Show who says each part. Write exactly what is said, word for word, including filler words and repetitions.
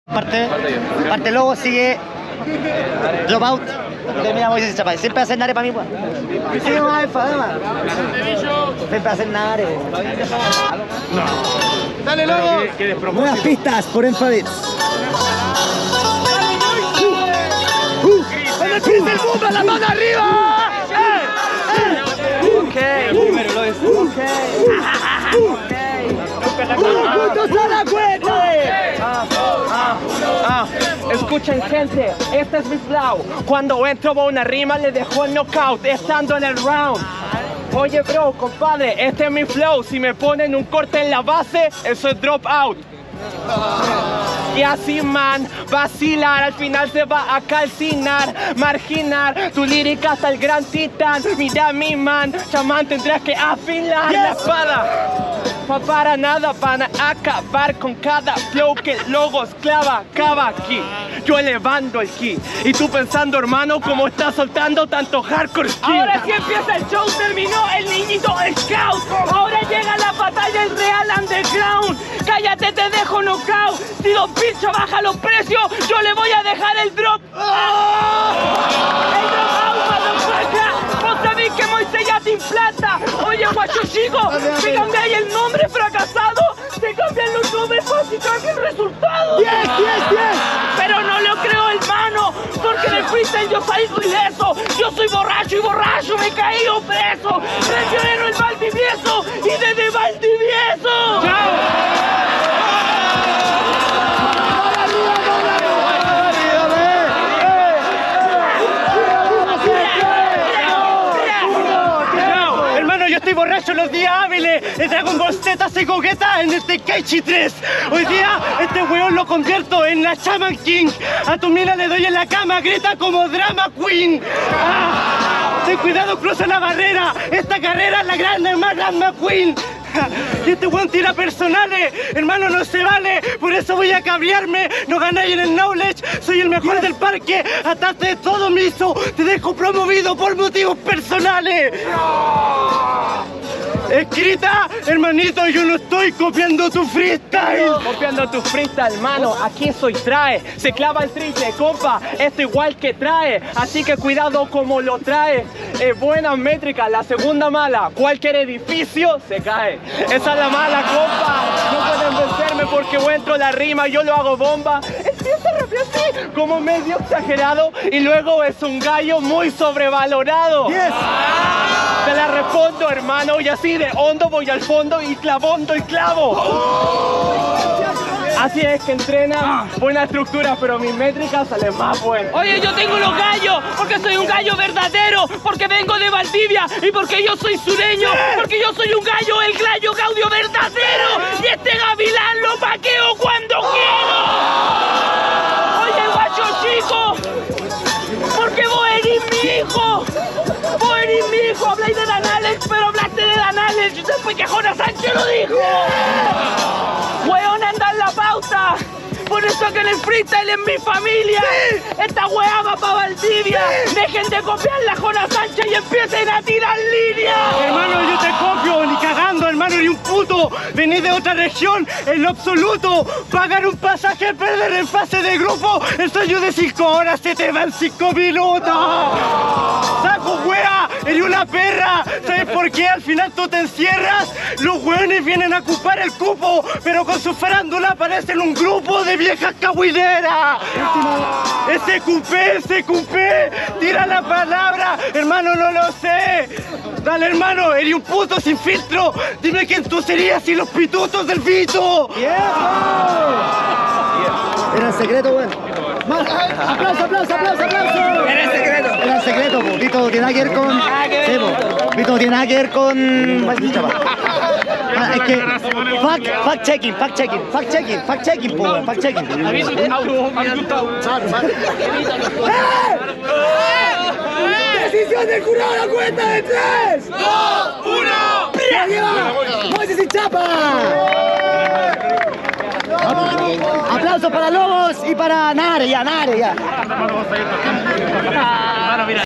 Speaker 1: Parte, parte Lobo, sigue Dropout. Termina Moisés Chapay. Siempre hacen Nare para mí, pues. Sí, no hay fama. Siempre hacen Nare. No. Dale, Lobo. Nuevas pistas por Enfadits. ¡Con el pin del mundo, la mano arriba! ¡Eh! ¡Eh! Primero lo es. ¡Ok! ¡Ok! ¡Juntos a la cuenta! Ah, ah, ah. Escuchen, gente, este es mi flow. Cuando entro a una rima le dejo el knockout estando en el round. Oye, bro, compadre, este es mi flow. Si me ponen un corte en la base, eso es drop out. Y así, man, vacilar, al final se va a calcinar, marginar tu lírica hasta el gran titán. Mira mi man, chamán, tendrás que afilar yes. la espada. Pa para nada van a acabar con cada flow que Logos clava, cava aquí. Yo elevando el ki y tú pensando, hermano, cómo estás soltando tanto hardcore skill. Ahora sí empieza el show, terminó el niñito scout. Ahora llega la batalla, el real underground. Cállate, te dejo knockout. Si los bichos bajan los precios, yo le voy a dejar el drop. ¡Oh! El drop out, motherfucker. Vos sabés que Moisés ya te implanta. Oye, guacho chico, si cambiáis el nombre fracasado, te cambian los nombres para que cambie el resultado. Yes, yes, yes. Pero no lo creo, hermano, porque en el freestyle yo salgo ileso. Yo soy borracho y borracho me he caído preso. Prefiero el Valdivieso y desde Valdivieso. ¡Chao! Estoy borracho los días hábiles. El Dragon Ball Z se coqueta en este Keiichi tres. Hoy día este weón lo convierto en la Shaman King. A tu mina le doy en la cama, grita como Drama Queen. Ah, ten cuidado, cruza la barrera. Esta carrera es la grande más Drama Queen. Y este weón tira personales, hermano, no se vale. Por eso voy a cabrearme. No ganáis en el knowledge. Soy el mejor del parque. Ataste todo miso. Te dejo promovido por motivos personales. Escrita, hermanito, yo no estoy copiando tu freestyle. Copiando tu freestyle, hermano, aquí soy trae. Se clava el triple, compa, esto igual que trae. Así que cuidado como lo trae. Eh, buena métrica, la segunda mala. Cualquier edificio se cae. Esa es la mala, compa. No pueden vencerme porque yo entro la rima, yo lo hago bomba. Empieza a rapear así, como medio exagerado. Y luego es un gallo muy sobrevalorado. Yes. Te la respondo, hermano, y así de hondo voy al fondo y clavondo y clavo. Así es que entrena, buena estructura, pero mis métricas salen más buenas. Oye, yo tengo los gallos, porque soy un gallo verdadero, porque vengo de Valdivia y porque yo soy sureño, porque yo soy un gallo, el gallo gaudio verdadero, y este gavilán lo paqueo cuando quiero. Oye, guacho chico, porque vos eres mi hijo. Vos eres mi hijo, habláis de Dan Alex, pero hablaste de Dan Alex y después que Jonas Sánchez lo dijo. Weón, anda en la pauta. Por eso que en el freestyle es mi familia. Sí. Esta weá va pa' Valdivia. Sí. Dejen de copiar la Jonas Sánchez y empiecen a tirar líneas. Hermano, yo te copio, ni cagando, hermano, ni un puto. Venís de otra región, en lo absoluto. Pagar un pasaje, perder en fase de grupo. El sueño de cinco horas se te va en cinco minutos. Saco weá, eres una perra. ¿Sabes por qué? Al final tú te encierras. Los weones vienen a ocupar el cupo, pero con su farándula aparecen un grupo de viejas cahuineras. Ese cupé, ese cupé, tira la palabra, hermano, no lo sé. Dale, hermano, eres un puto sin filtro. Dime quién tú serías sin los pitutos del Vito. Yeah. Era el secreto, weón. Aplauso, aplauso, aplauso, aplauso. Era el secreto. Era el secreto, po. Vito tiene nada que ver con. Sí, po. Vito tiene nada que ver con. Ah, es que fact, fact checking, fact checking, fact checking, fact checking, po, fact checking. Decisión del jurado, la cuenta de tres, dos, uno. Moisés y Chapa. Aplausos para Lobos y para Nare, ya, Nare, ya.